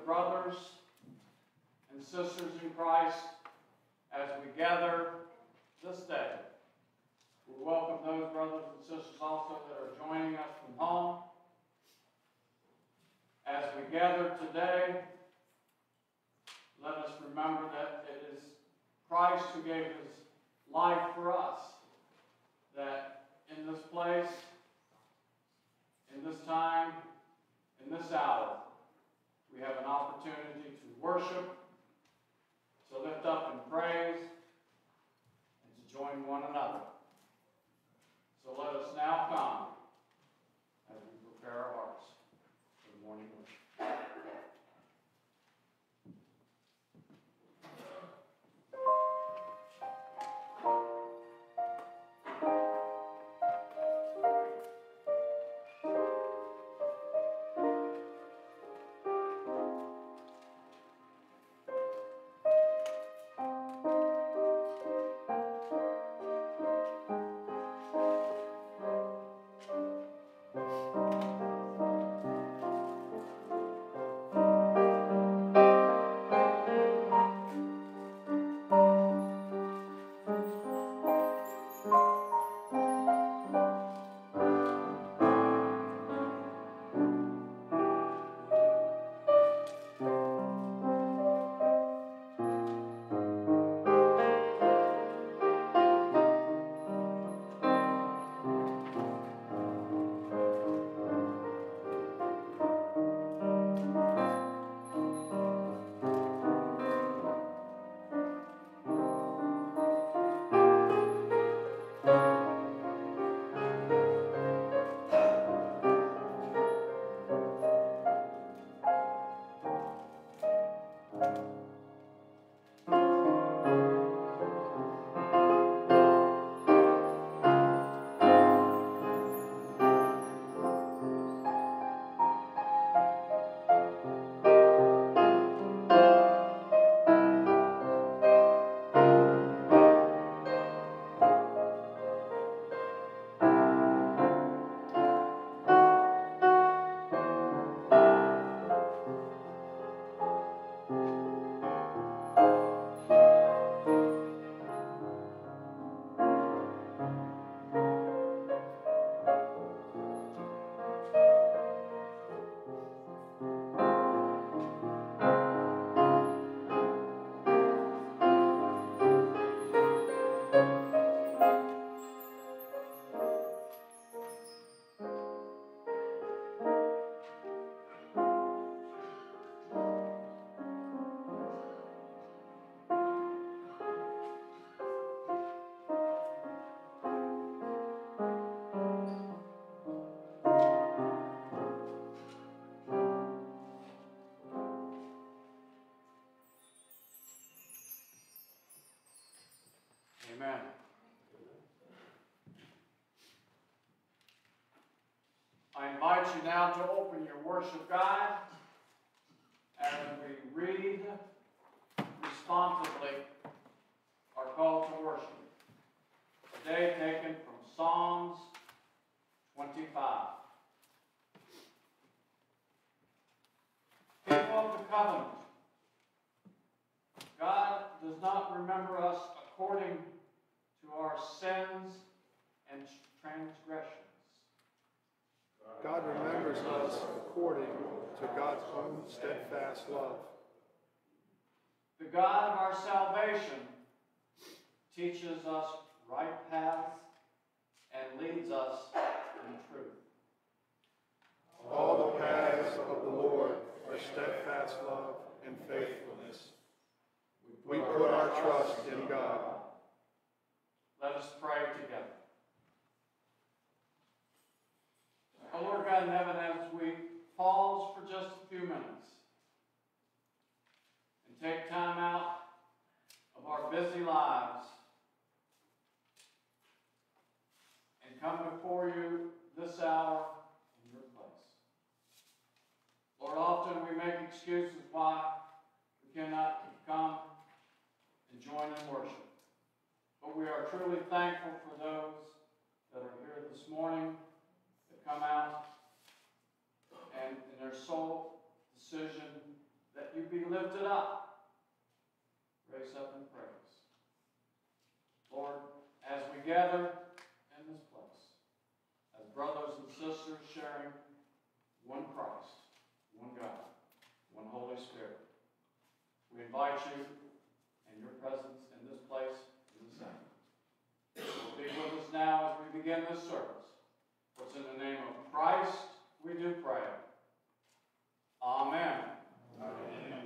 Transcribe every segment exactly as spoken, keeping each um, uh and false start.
brothers and sisters in Christ as we gather this day. We welcome those brothers and sisters also that are joining us from home. As we gather today, let us remember that it is Christ who gave his life for us, that in this place, in this time, in this hour, we have an opportunity to worship, to lift up in praise, and to join one another. So let us now come as we prepare our hearts for the morning worship. Amen. I invite you now to open your worship guide as we read responsibly our call to worship. Today taken from Psalms twenty-five. People of the covenant, God does not remember us according to our sins and transgressions. God remembers us according to God's own steadfast love. The God of our salvation teaches us right paths and leads us in truth. All the paths of the Lord are steadfast love and faithfulness. We put our trust in God. Let us pray together. O Lord God in heaven, as we pause for just a few minutes and take time out of our busy lives and come before you this hour in your place. Lord, often we make excuses why we cannot come and join in worship. But we are truly thankful for those that are here this morning, that come out and in their sole decision that be lifted up, raised up in praise. Lord, as we gather in this place, as brothers and sisters sharing one Christ, one God, one Holy Spirit, we invite you and your presence in this place in the second. So be with us now as we begin this service. For it's in the name of Christ we do pray. Amen. Amen.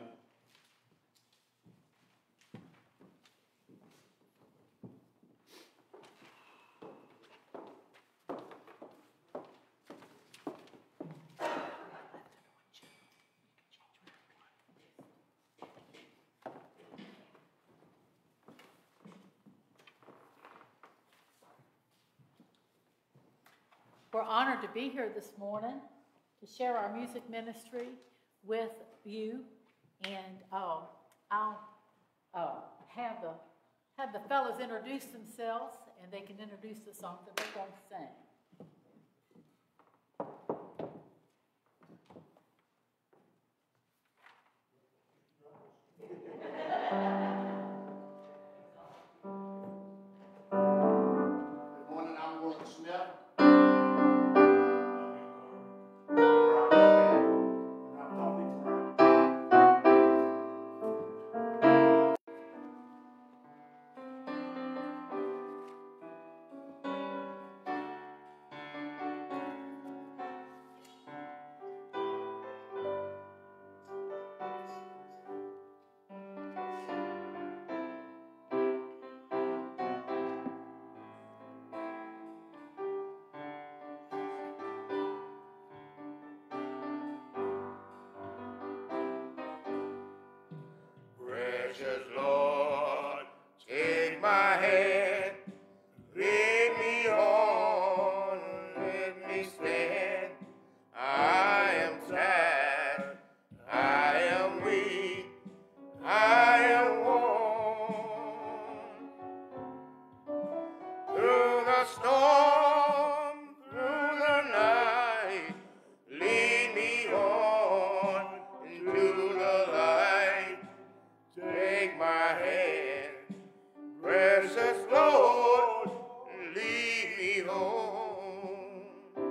We're honored to be here this morning to share our music ministry with you, and uh, I'll uh, have the have the fellows introduce themselves, and they can introduce the song that they're going to sing. Good morning, I'm Warren Smith. Precious Lord, take my hand, lead me on, let me stand. I am tired, I am weak, I am worn. Through the storm, through the night, lead me on into the light. Take my hand, precious Lord, lead me home.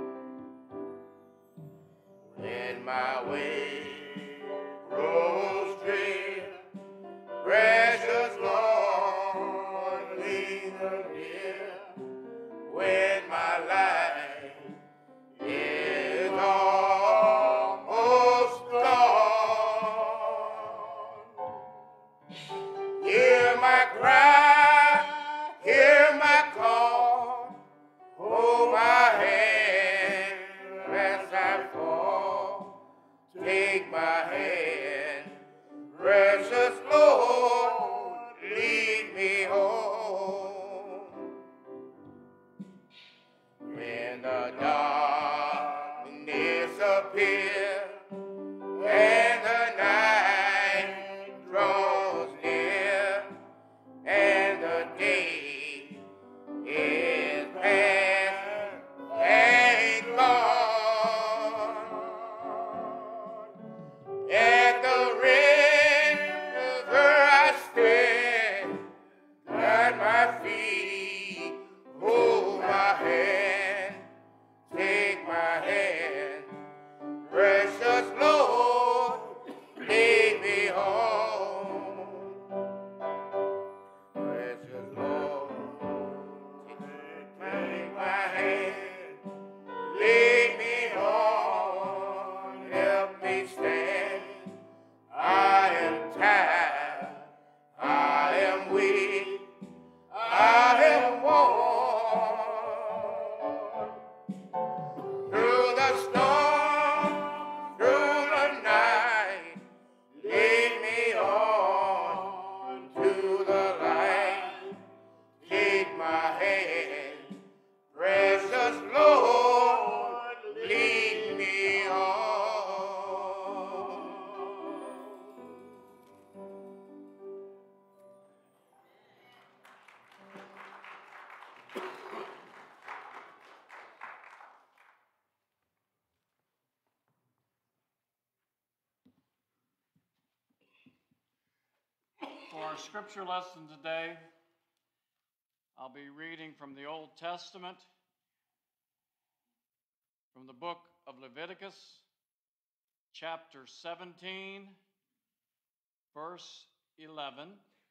When my way grows drear, precious Lord, linger near. When my life is almost gone, hear my cry, hear my call, hold my hand as I fall. Take my hand, precious Lord, lead me home. When the darkness appears and the night draws near, and the day is past and gone, at the red our scripture lesson today, I'll be reading from the Old Testament, from the book of Leviticus, chapter seventeen, verse eleven.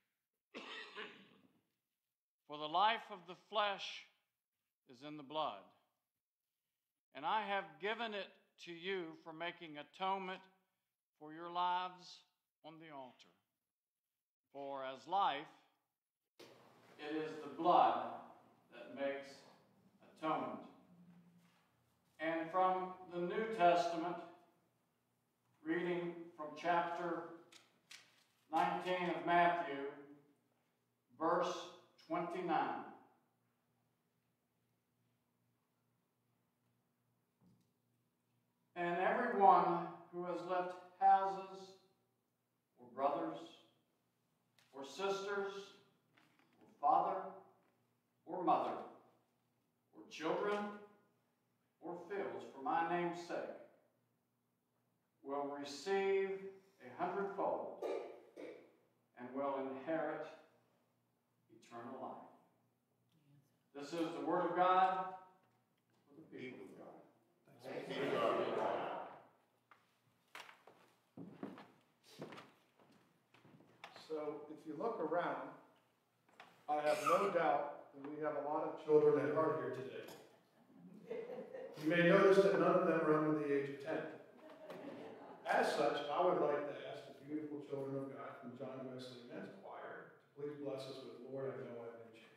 For the life of the flesh is in the blood, and I have given it to you for making atonement for your lives on the altar. For as life, it is the blood that makes atonement. And from the New Testament, reading from chapter nineteen of Matthew, verse twenty-nine. And everyone who has left houses, or brothers, or sisters, or father, or mother, or children, or fields for my name's sake, will receive a hundredfold and will inherit eternal life. This is the word of God for the people of God. Thanks be to God. So if you look around, I have no doubt that we have a lot of children that are here today. You may notice that none of them are under the age of ten. As such, I would like to ask the beautiful children of God from John Wesley Men's Choir to please bless us with Lord, I Know I've Been Changed.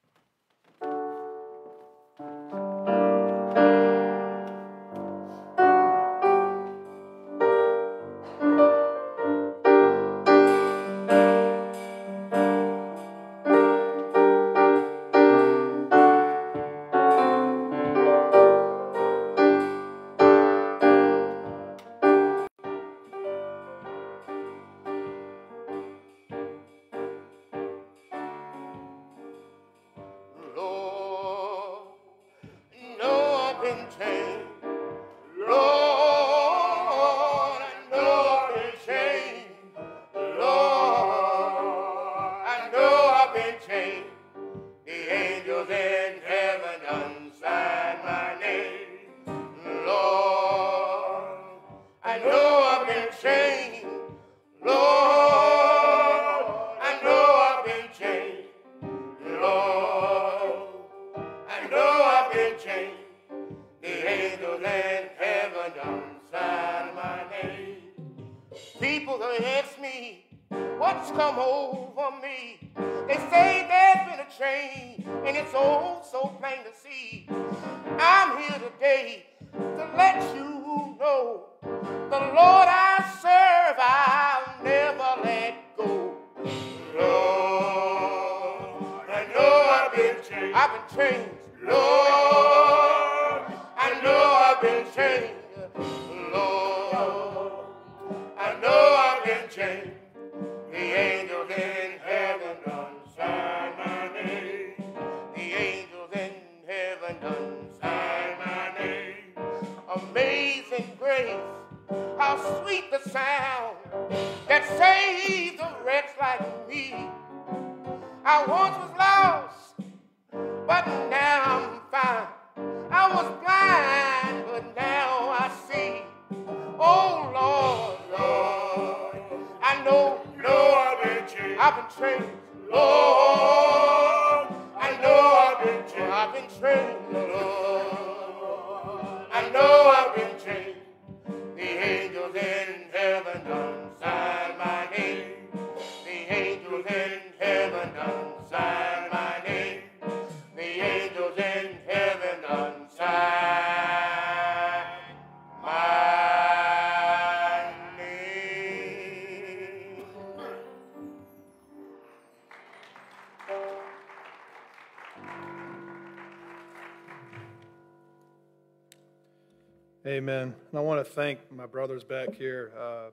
Amen. And I want to thank my brothers back here. Uh,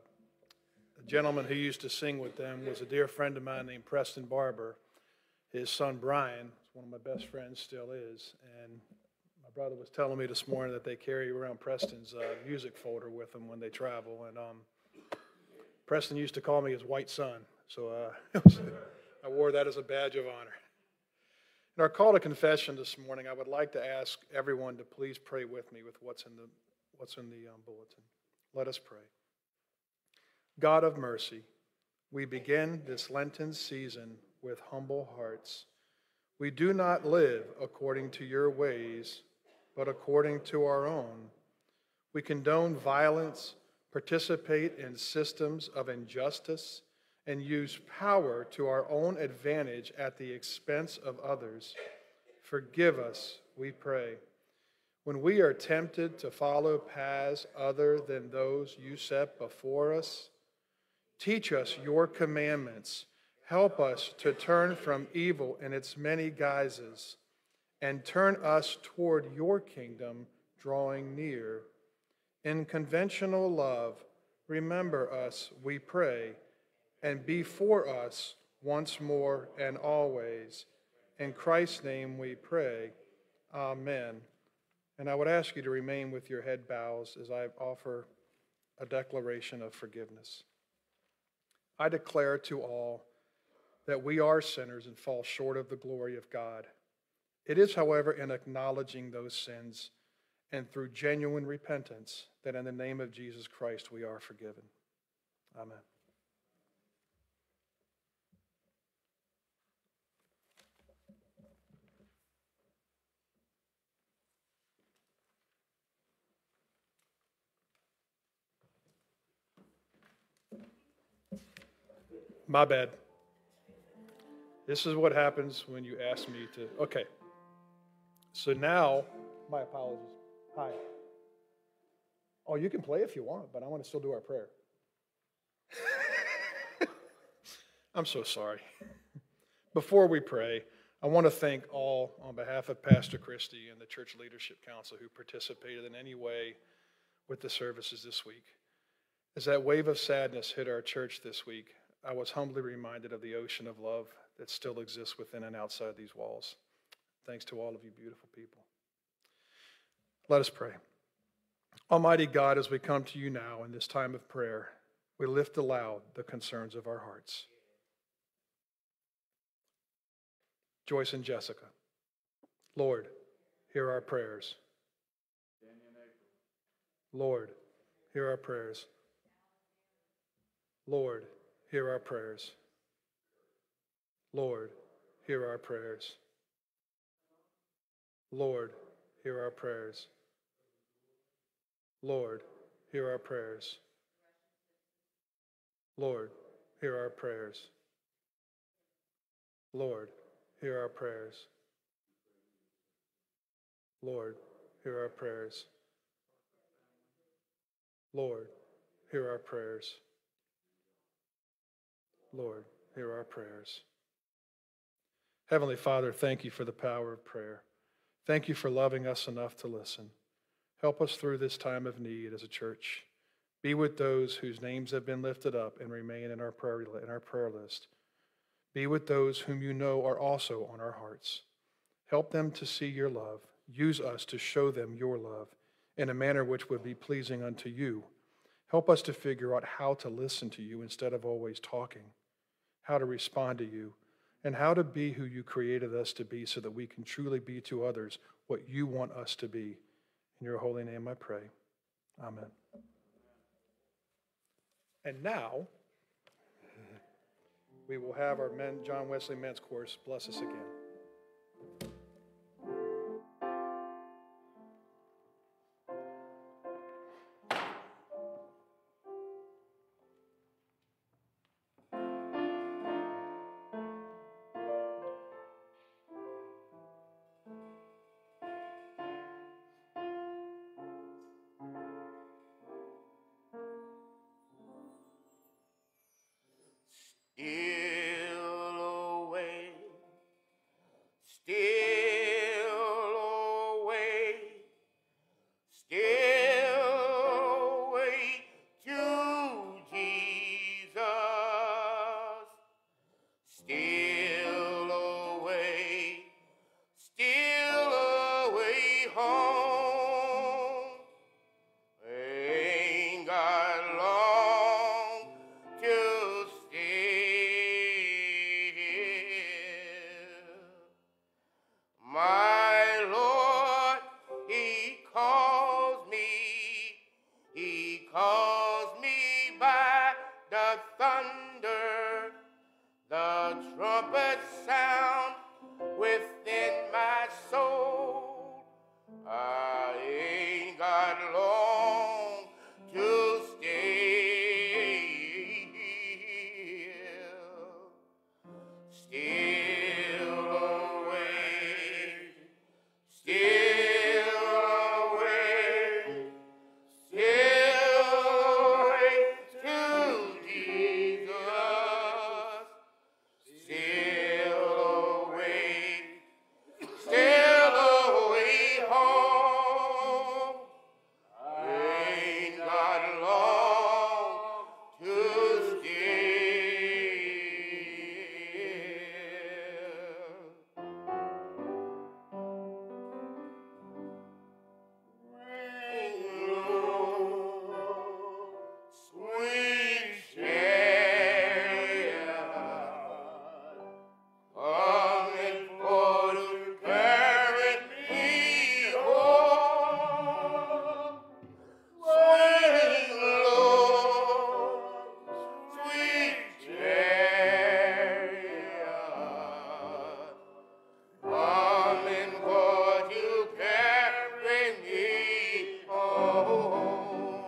a gentleman who used to sing with them was a dear friend of mine named Preston Barber. His son Brian, one of my best friends, still is. And my brother was telling me this morning that they carry around Preston's uh, music folder with them when they travel. And um, Preston used to call me his white son. So uh, it was, I wore that as a badge of honor. In our call to confession this morning, I would like to ask everyone to please pray with me with what's in the, what's in the um, bulletin. Let us pray. God of mercy, we begin this Lenten season with humble hearts. We do not live according to your ways, but according to our own. We condone violence, participate in systems of injustice, and use power to our own advantage at the expense of others. Forgive us, we pray. When we are tempted to follow paths other than those you set before us, teach us your commandments. Help us to turn from evil in its many guises and turn us toward your kingdom, drawing near. In conventional love, remember us, we pray, and be for us once more and always. In Christ's name we pray. Amen. And I would ask you to remain with your head bows as I offer a declaration of forgiveness. I declare to all that we are sinners and fall short of the glory of God. It is, however, in acknowledging those sins and through genuine repentance that in the name of Jesus Christ we are forgiven. Amen. My bad. This is what happens when you ask me to. Okay. So now, my apologies. Hi. Oh, you can play if you want, but I want to still do our prayer. I'm so sorry. Before we pray, I want to thank all on behalf of Pastor Christie and the Church Leadership Council who participated in any way with the services this week. As that wave of sadness hit our church this week, I was humbly reminded of the ocean of love that still exists within and outside these walls. Thanks to all of you beautiful people. Let us pray. Almighty God, as we come to you now in this time of prayer, we lift aloud the concerns of our hearts. Joyce and Jessica, Lord, hear our prayers. Lord, hear our prayers. Lord, hear our prayers. Lord, hear our prayers. Lord, hear our prayers. Lord, hear our prayers. Lord, hear our prayers. Lord, hear our prayers. Lord, hear our prayers. Lord, hear our prayers. Lord, hear our prayers. Heavenly Father, thank you for the power of prayer. Thank you for loving us enough to listen. Help us through this time of need as a church. Be with those whose names have been lifted up and remain in our prayer, in our prayer list. Be with those whom you know are also on our hearts. Help them to see your love. Use us to show them your love in a manner which would be pleasing unto you. Help us to figure out how to listen to you instead of always talking, how to respond to you, and how to be who you created us to be so that we can truly be to others what you want us to be. In your holy name I pray. Amen. And now, we will have our men, John Wesley Men's Course bless us again. Steal away thunder, the trumpet sound within my soul. I ain't got long to stay here. Still away, still away, still away to Jesus. Still away, still away home. Ain't got long to stay. Ring low, sweet chariot, coming for to carry me home. Swing low, sweet chariot, coming for to carry me home.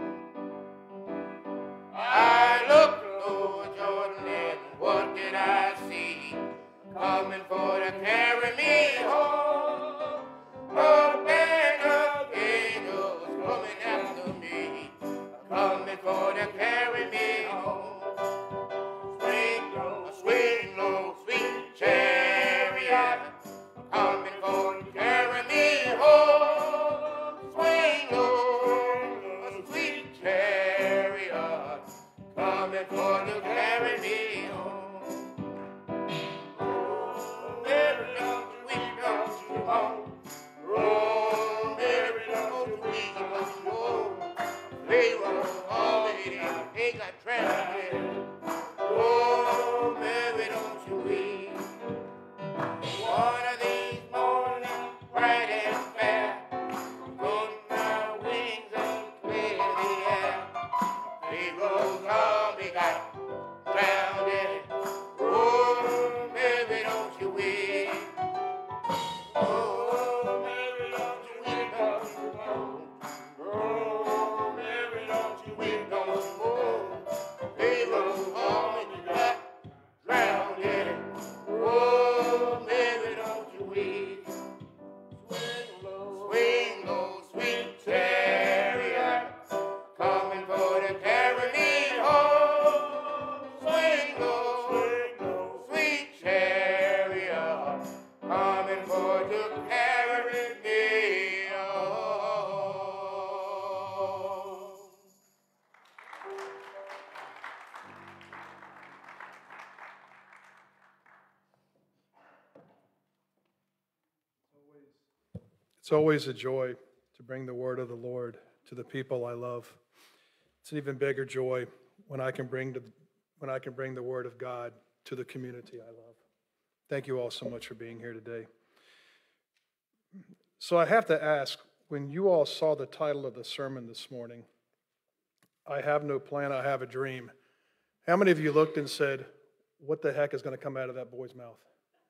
I looked over Jordan and what did I see? Coming for to carry me home. A band of angels coming after me, coming for to carry me home. Swing low, swing low, sweet chariot, coming for to carry me home. Swing low, sweet chariot, coming for to carry me home. Oh, Mary, don't you weep, don't you mourn. Oh, Mary, don't you weep, don't you mourn. They were already ain't got traveling. Oh, Mary, don't you weep. One of these mornings, bright and fair, put my wings and clear the air. Pharaoh's army got drowned. Oh, Mary, don't you weep. Oh, Mary, don't you weep, don't you mourn. Oh, Mary, don't you weep, don't you mourn. Pharaoh's army got drowned. Oh, Mary, don't you weep. Swing low, swing low, sweet chariot, coming for to carry me home. Swing low, swing low, sweet chariot, coming for to carry me home. It's always a joy to bring the word of the Lord to the people I love. It's an even bigger joy when I can bring to, when I can bring the word of God to the community I love. Thank you all so much for being here today. So I have to ask, when you all saw the title of the sermon this morning, I have no plan, I have a dream. How many of you looked and said, what the heck is going to come out of that boy's mouth?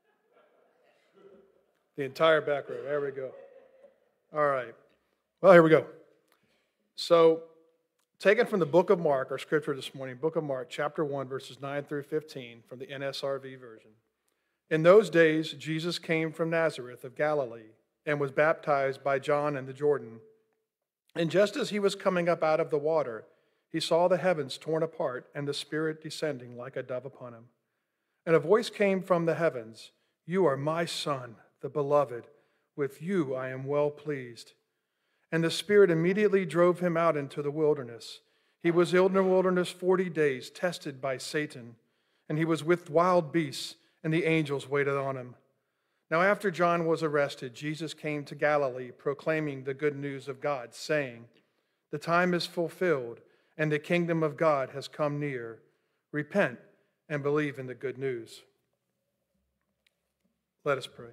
The entire back row. There we go. All right. Well, here we go. So, taken from the book of Mark, our scripture this morning, book of Mark, chapter one, verses nine through fifteen, from the N S R V version. In those days, Jesus came from Nazareth of Galilee and was baptized by John in the Jordan. And just as he was coming up out of the water, he saw the heavens torn apart and the Spirit descending like a dove upon him. And a voice came from the heavens, "You are my Son, the beloved. With you I am well pleased." And the Spirit immediately drove him out into the wilderness. He was in the wilderness forty days, tested by Satan. And he was with wild beasts, and the angels waited on him. Now after John was arrested, Jesus came to Galilee, proclaiming the good news of God, saying, "The time is fulfilled, and the kingdom of God has come near. Repent and believe in the good news." Let us pray.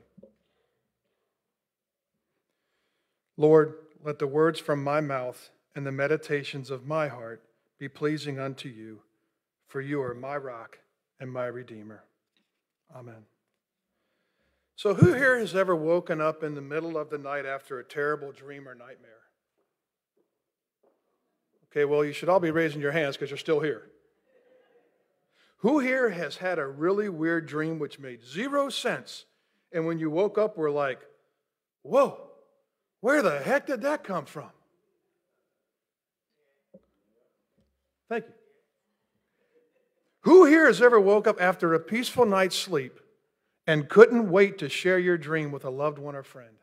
Lord, let the words from my mouth and the meditations of my heart be pleasing unto you, for you are my rock and my redeemer. Amen. So who here has ever woken up in the middle of the night after a terrible dream or nightmare? Okay, well, you should all be raising your hands because you're still here. Who here has had a really weird dream which made zero sense, and when you woke up were like, whoa, where the heck did that come from? Thank you. Who here has ever woke up after a peaceful night's sleep and couldn't wait to share your dream with a loved one or friend?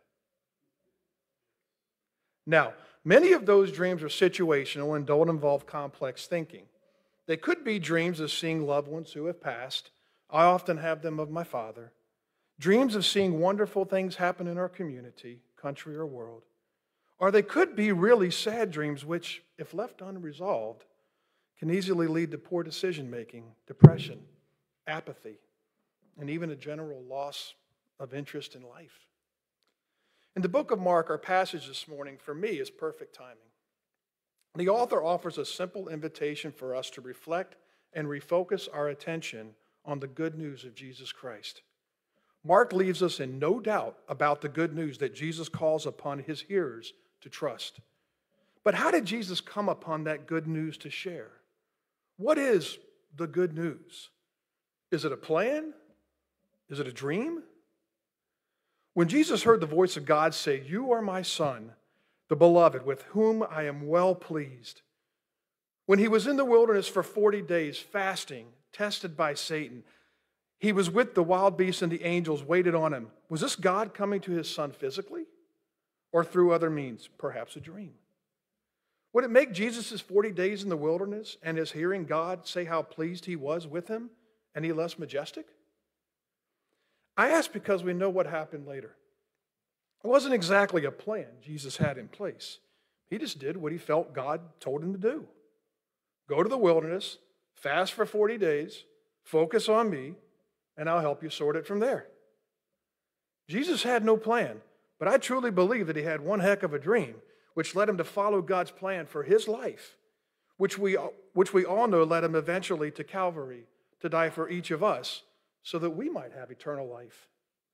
Now, many of those dreams are situational and don't involve complex thinking. They could be dreams of seeing loved ones who have passed. I often have them of my father. Dreams of seeing wonderful things happen in our community, country, or world. Or they could be really sad dreams which, if left unresolved, can easily lead to poor decision-making, depression, apathy, and even a general loss of interest in life. In the book of Mark, our passage this morning, for me, is perfect timing. The author offers a simple invitation for us to reflect and refocus our attention on the good news of Jesus Christ. Mark leaves us in no doubt about the good news that Jesus calls upon his hearers to trust. But how did Jesus come upon that good news to share? What is the good news? Is it a plan? Is it a dream? When Jesus heard the voice of God say, "You are my Son, the beloved, with whom I am well pleased," when he was in the wilderness for forty days fasting, tested by Satan, he was with the wild beasts and the angels waited on him. Was this God coming to his Son physically or through other means? Perhaps a dream. Would it make Jesus' forty days in the wilderness and his hearing God say how pleased he was with him any less majestic? I ask because we know what happened later. It wasn't exactly a plan Jesus had in place. He just did what he felt God told him to do. Go to the wilderness, fast for forty days, focus on me, and I'll help you sort it from there. Jesus had no plan, but I truly believe that he had one heck of a dream, which led him to follow God's plan for his life, which we, which we all know led him eventually to Calvary to die for each of us so that we might have eternal life.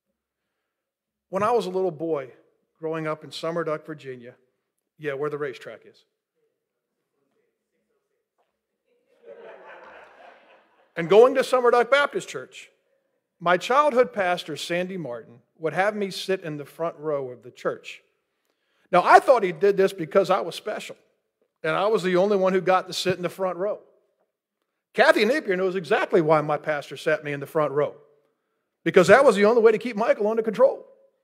When I was a little boy growing up in Summerduck, Virginia, yeah, where the racetrack is, and going to Summerduck Baptist Church, my childhood pastor, Sandy Martin, would have me sit in the front row of the church. Now, I thought he did this because I was special, and I was the only one who got to sit in the front row. Kathy Napier knows exactly why my pastor sat me in the front row, because that was the only way to keep Michael under control.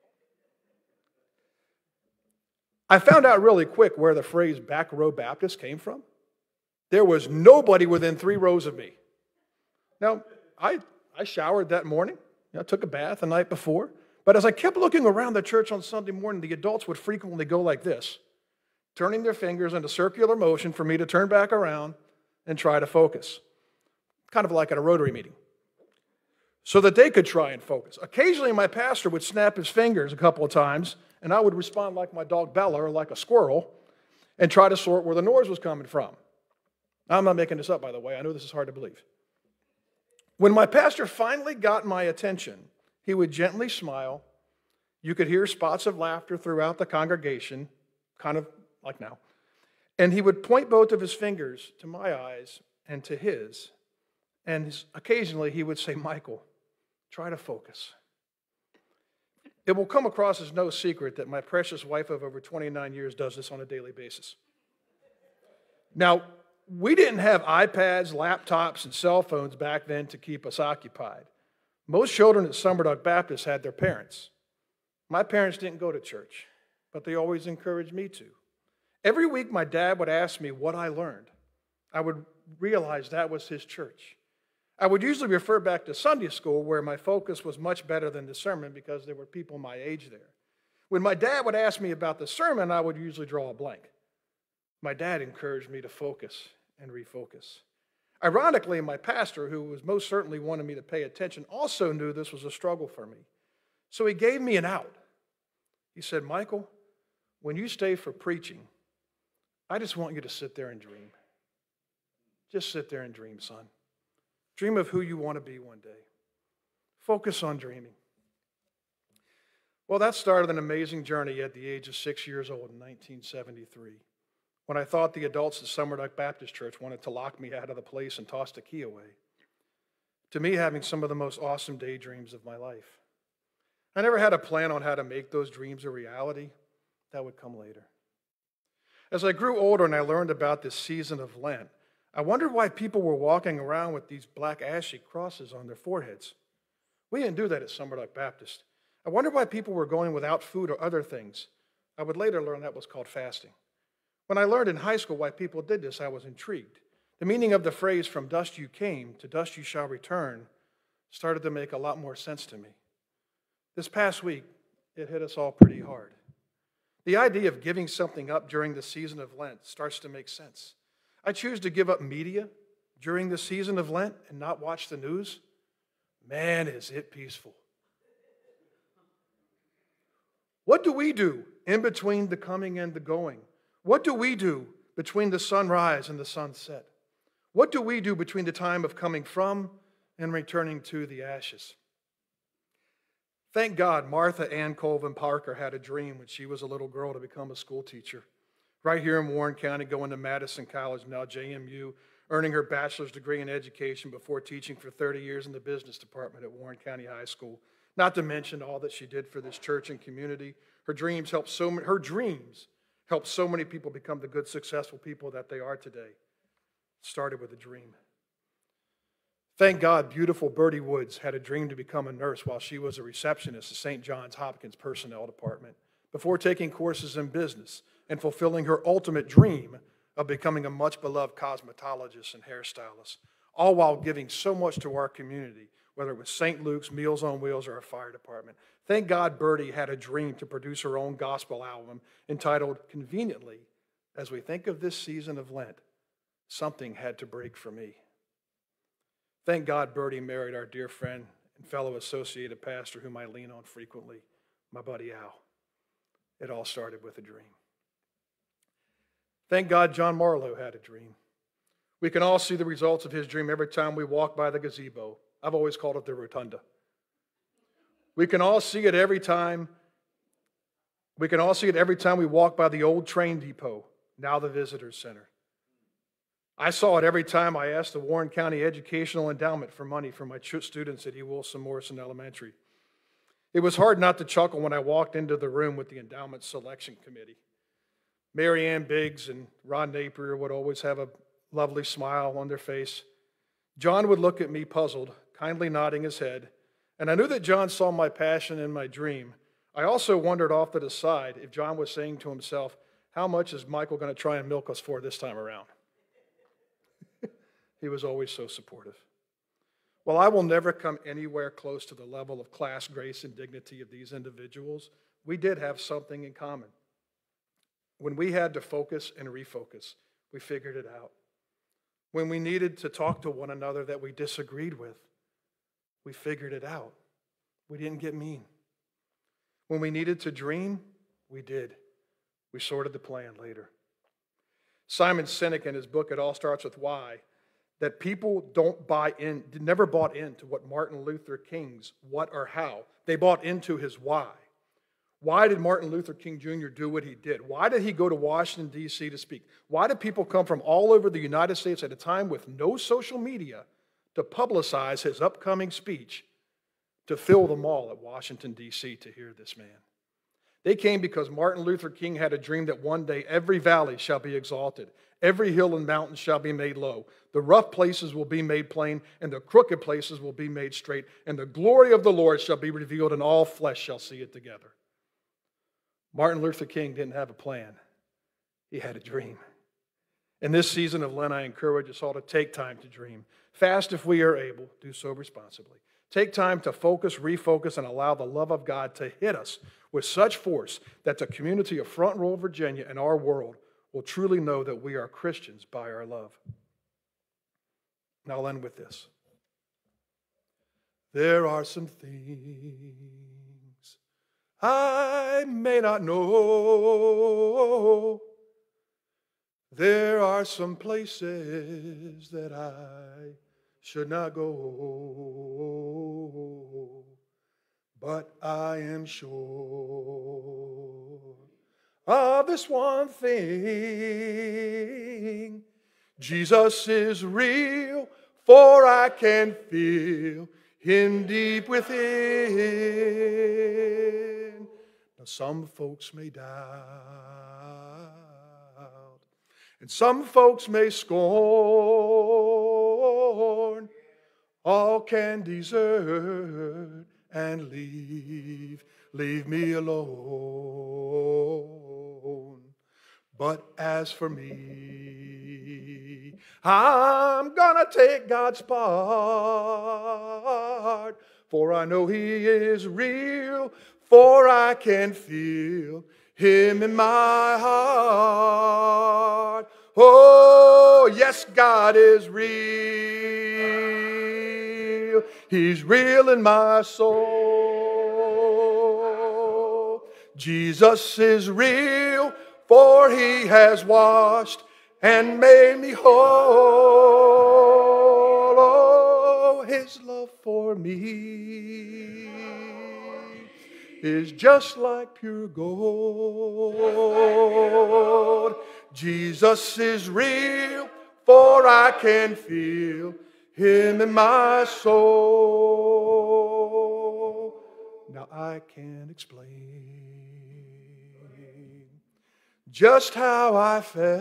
I found out really quick where the phrase back row Baptist came from. There was nobody within three rows of me. Now, I, I showered that morning. I took a bath the night before. But as I kept looking around the church on Sunday morning, the adults would frequently go like this, turning their fingers in a circular motion for me to turn back around and try to focus. Kind of like at a Rotary meeting. So that they could try and focus. Occasionally, my pastor would snap his fingers a couple of times, and I would respond like my dog Bella or like a squirrel and try to sort where the noise was coming from. I'm not making this up, by the way. I know this is hard to believe. When my pastor finally got my attention, he would gently smile. You could hear spots of laughter throughout the congregation, kind of like now. And he would point both of his fingers to my eyes and to his. And occasionally he would say, "Michael, try to focus." It will come across as no secret that my precious wife of over twenty-nine years does this on a daily basis. Now, we didn't have iPads, laptops, and cell phones back then to keep us occupied. Most children at Summerduck Baptist had their parents. My parents didn't go to church, but they always encouraged me to. Every week, my dad would ask me what I learned. I would realize that was his church. I would usually refer back to Sunday school, where my focus was much better than the sermon because there were people my age there. When my dad would ask me about the sermon, I would usually draw a blank. My dad encouraged me to focus and refocus. Ironically, my pastor, who was most certainly wanted me to pay attention, also knew this was a struggle for me. So he gave me an out. He said, "Michael, when you stay for preaching, I just want you to sit there and dream. Just sit there and dream, son. Dream of who you want to be one day. Focus on dreaming. Well, that started an amazing journey at the age of six years old in nineteen seventy-three, when I thought the adults at Summerduck Baptist Church wanted to lock me out of the place and toss the key away, to me having some of the most awesome daydreams of my life. I never had a plan on how to make those dreams a reality. That would come later. As I grew older and I learned about this season of Lent, I wondered why people were walking around with these black ashy crosses on their foreheads. We didn't do that at Summerduck Baptist. I wondered why people were going without food or other things. I would later learn that was called fasting. When I learned in high school why people did this, I was intrigued. The meaning of the phrase, "from dust you came, to dust you shall return," started to make a lot more sense to me. This past week, it hit us all pretty hard. The idea of giving something up during the season of Lent starts to make sense. I choose to give up media during the season of Lent and not watch the news. Man, is it peaceful. What do we do in between the coming and the going? What do we do between the sunrise and the sunset? What do we do between the time of coming from and returning to the ashes? Thank God Martha Ann Colvin Parker had a dream when she was a little girl to become a school teacher. Right here in Warren County, going to Madison College, now J M U, earning her bachelor's degree in education before teaching for thirty years in the business department at Warren County High School. Not to mention all that she did for this church and community. Her dreams helped so many, her dreams helped so many people become the good, successful people that they are today. It started with a dream. Thank God beautiful Bertie Woods had a dream to become a nurse while she was a receptionist at Saint Johns Hopkins Personnel Department before taking courses in business and fulfilling her ultimate dream of becoming a much-beloved cosmetologist and hairstylist, all while giving so much to our community, whether it was Saint Luke's, Meals on Wheels, or a fire department. Thank God Bertie had a dream to produce her own gospel album entitled, conveniently, as we think of this season of Lent, Something Had to Break for Me. Thank God Bertie married our dear friend and fellow associated pastor whom I lean on frequently, my buddy Al. It all started with a dream. Thank God John Marlowe had a dream. We can all see the results of his dream every time we walk by the gazebo. I've always called it the rotunda. We can all see it every time. We can all see it every time we walk by the old train depot, now the Visitors Center. I saw it every time I asked the Warren County Educational Endowment for money for my students at E. Wilson Morrison Elementary. It was hard not to chuckle when I walked into the room with the endowment selection committee. Mary Ann Biggs and Ron Napier would always have a lovely smile on their face. John would look at me puzzled, kindly nodding his head, and I knew that John saw my passion and my dream. I also wondered off to the side if John was saying to himself, how much is Michael going to try and milk us for this time around? He was always so supportive. While I will never come anywhere close to the level of class, grace, and dignity of these individuals, we did have something in common. When we had to focus and refocus, we figured it out. When we needed to talk to one another that we disagreed with, we figured it out. We didn't get mean. When we needed to dream, we did. We sorted the plan later. Simon Sinek in his book, It All Starts With Why, that people don't buy in, never bought into what Martin Luther King's what or how. They bought into his why. Why did Martin Luther King Junior do what he did? Why did he go to Washington, D C to speak? Why did people come from all over the United States at a time with no social media to publicize his upcoming speech, to fill the mall at Washington, D C to hear this man? They came because Martin Luther King had a dream that one day every valley shall be exalted, every hill and mountain shall be made low, the rough places will be made plain, and the crooked places will be made straight, and the glory of the Lord shall be revealed, and all flesh shall see it together. Martin Luther King didn't have a plan. He had a dream. In this season of Lent, I encourage us all to take time to dream. Fast if we are able, do so responsibly. Take time to focus, refocus, and allow the love of God to hit us with such force that the community of Front Royal, Virginia, and our world will truly know that we are Christians by our love. Now I'll end with this. There are some things I may not know. There are some places that I should not go, but I am sure of this one thing: Jesus is real, for I can feel Him deep within. Now some folks may doubt, and some folks may scorn, all can desert and leave, leave me alone. But as for me, I'm gonna take God's part, for I know He is real, for I can feel Him in my heart. Oh, yes, God is real. He's real in my soul. Jesus is real, for He has washed and made me whole. Oh, His love for me is just like pure gold. Jesus is real, for I can feel Him in my soul. Now I can't explain just how I felt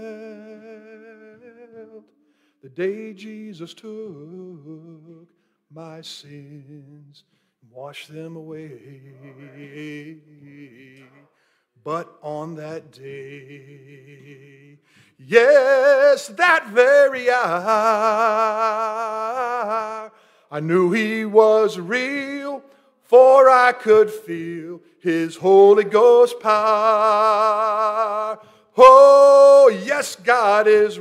the day Jesus took my sins, washed them away. But on that day, yes, that very hour, I knew He was real, for I could feel His Holy Ghost power. Oh, yes, God is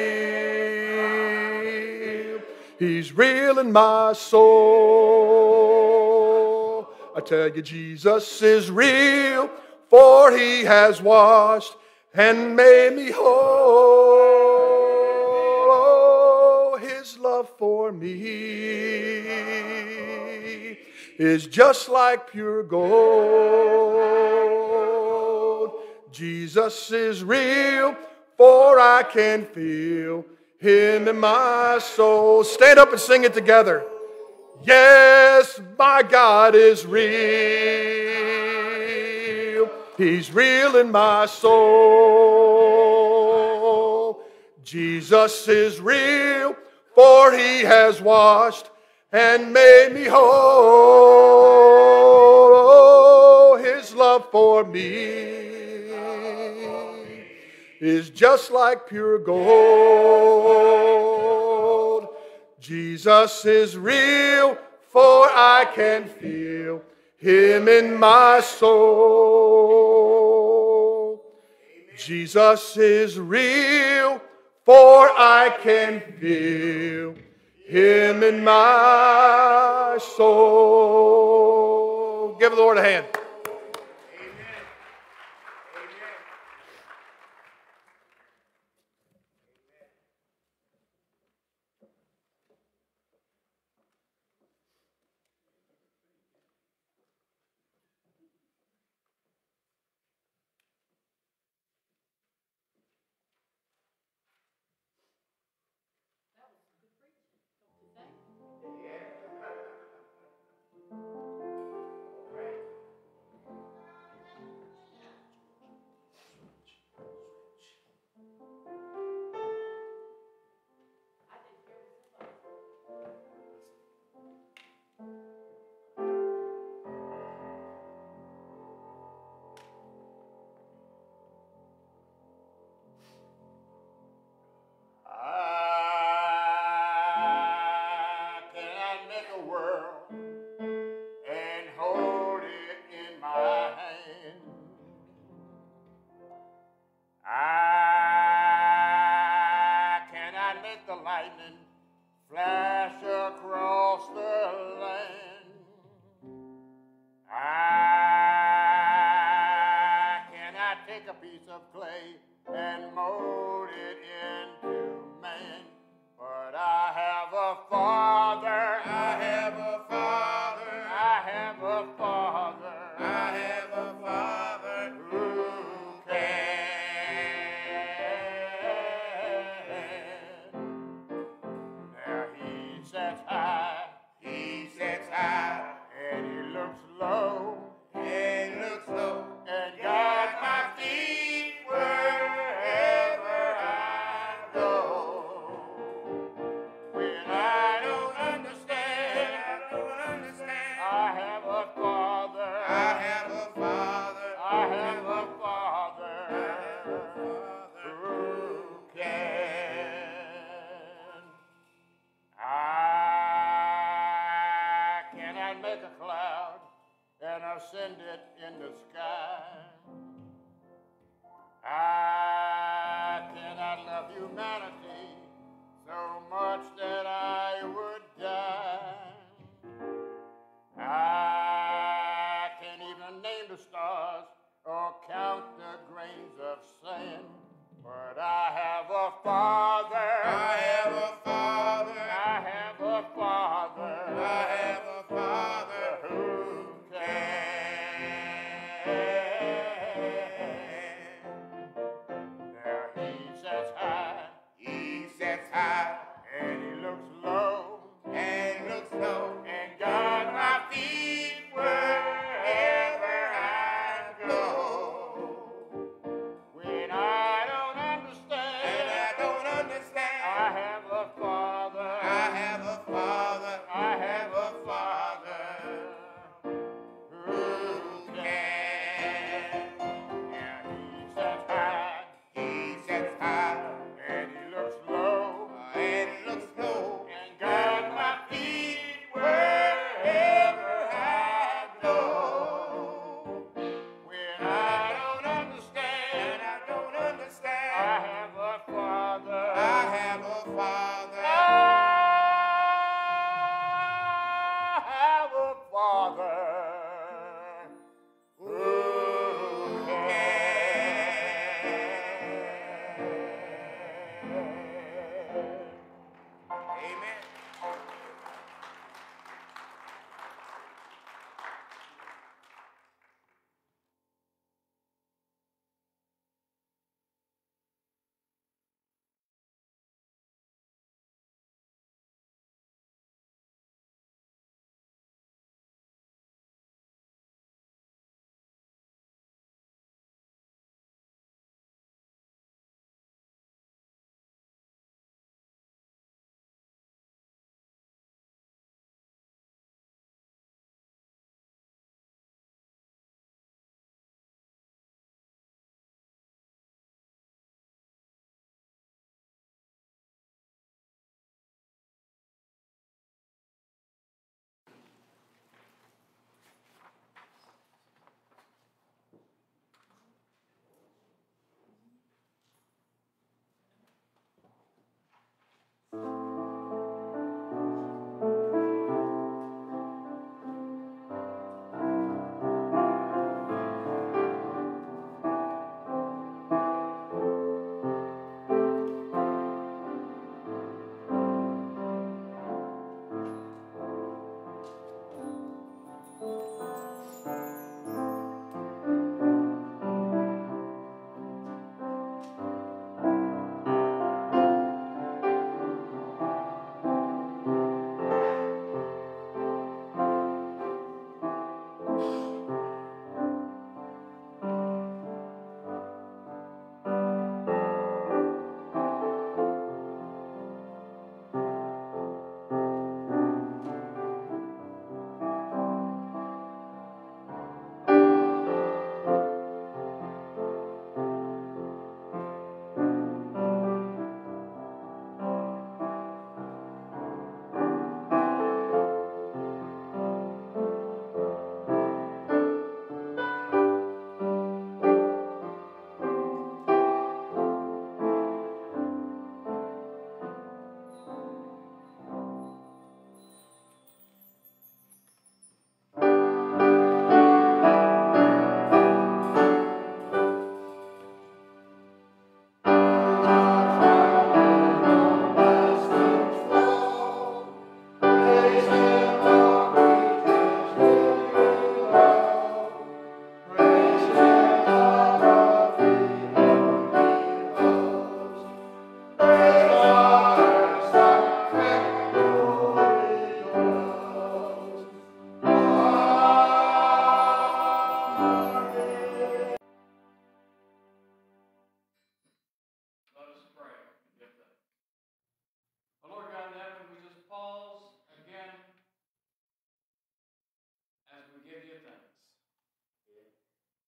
real. He's real in my soul. I tell you, Jesus is real, for He has washed and made me whole. Oh, His love for me is just like pure gold. Jesus is real, for I can feel Him in my soul. Stand up and sing it together. Yes, my God is real. He's real in my soul. Jesus is real, for He has washed and made me whole. Oh, His love for me is just like pure gold. Jesus is real, for I can feel Him in my soul. Jesus is real, for I can feel Him in my soul. Give the Lord a hand. father. I have a father. I have a father. I have a father who can. Now he sits high. He sits high. And he looks low. And looks low. And guides my feet wherever I go. When I don't understand, I don't understand. I have a father. I have a father. I have a father. I have a father who can. I cannot make a cloud and ascend it in the sky. I cannot love humanity so much that I would die. I can't even name the stars or count the grains of sand. But I have a father. I have a father. I have a father. I have a father who can. Now he sits high. He sits high. And he looks low. And looks low. And guides my feet wherever I go. When I don't understand, and I don't understand, I have a father. I have a father. I have a father who can. And he sits high. He sits high. And he looks low. And he looks low. And guides my feet wherever I go. When I don't understand, I don't understand. I have a father. I have a father. I have a father who can. Amen.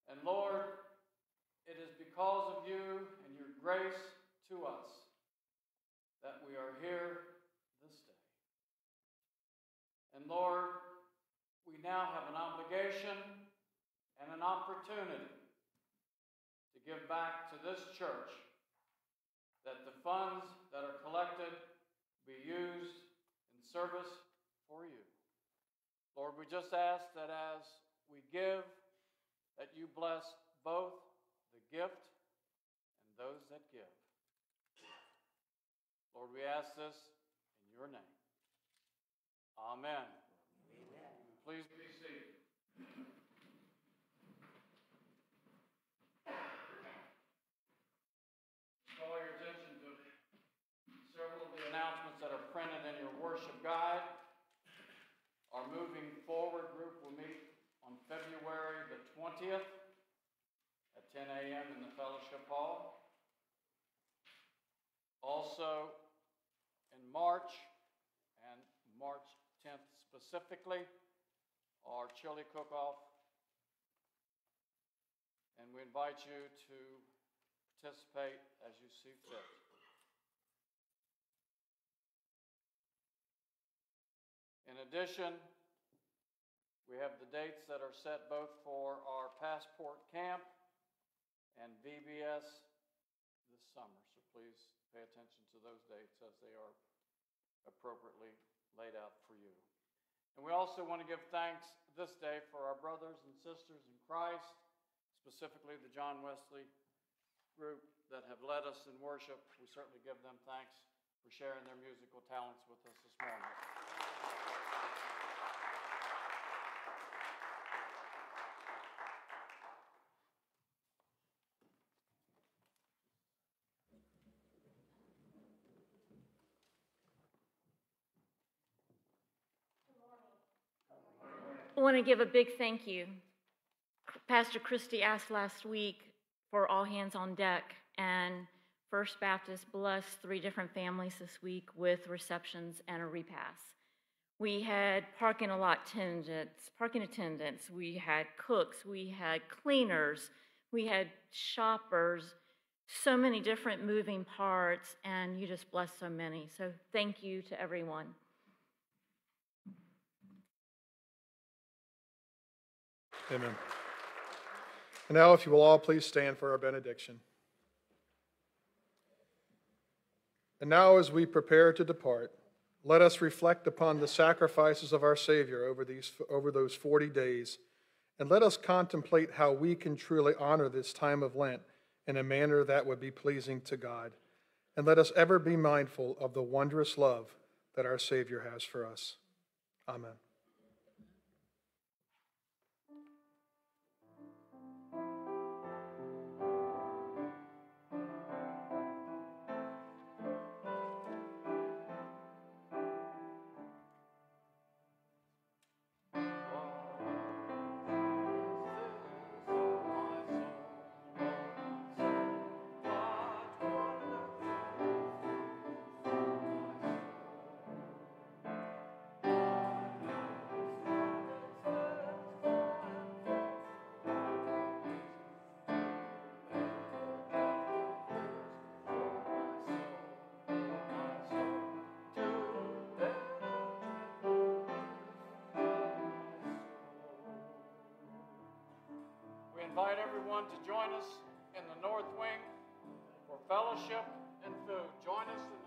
And Lord, it is because of you and your grace to us that we are here this day. And Lord, we now have an obligation and an opportunity to give back to this church, that the funds that are collected be used in service for you. Lord, we just ask that as we give, that you bless both the gift and those that give. Lord, we ask this in your name. Amen. Amen. Please be seated. Call your attention to several of the announcements that are printed in your worship guide. Our Moving Forward group will meet on February the twentieth at ten a.m. in the Fellowship Hall. Also, in March, and March tenth specifically, our chili cook-off. And we invite you to participate as you see fit. In addition, we have the dates that are set both for our Passport Camp and V B S this summer. So please pay attention to those dates as they are appropriately laid out for you. And we also want to give thanks this day for our brothers and sisters in Christ, specifically the John Wesley group that have led us in worship. We certainly give them thanks for sharing their musical talents with us this morning. I want to give a big thank you. Pastor Christie asked last week for all hands on deck, and First Baptist blessed three different families this week with receptions and a repast. We had parking lot attendants, parking attendants, we had cooks, we had cleaners, we had shoppers, so many different moving parts, and you just blessed so many. So thank you to everyone. Amen. And now, if you will all please stand for our benediction. And now, as we prepare to depart, let us reflect upon the sacrifices of our Savior over these, over those forty days, and let us contemplate how we can truly honor this time of Lent in a manner that would be pleasing to God. And let us ever be mindful of the wondrous love that our Savior has for us. Amen. Invite everyone to join us in the North Wing for fellowship and food. Join us in